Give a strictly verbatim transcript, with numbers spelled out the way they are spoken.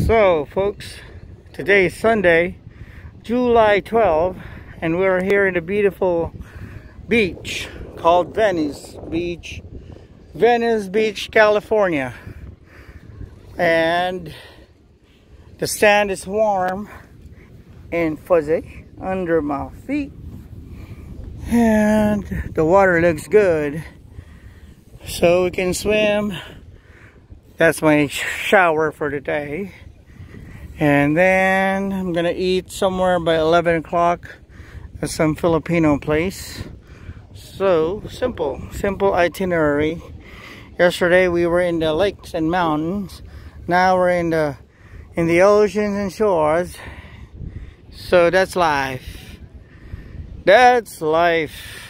So folks, today is Sunday, July twelfth, and we're here in the beautiful beach called Venice Beach, Venice Beach, California. And the sand is warm and fuzzy under my feet, and the water looks good, so we can swim. That's my shower for today. And then I'm gonna eat somewhere by eleven o'clock at some Filipino place. So simple, simple itinerary. Yesterday we were in the lakes and mountains. Now we're in the in the oceans and shores. So that's life. That's life.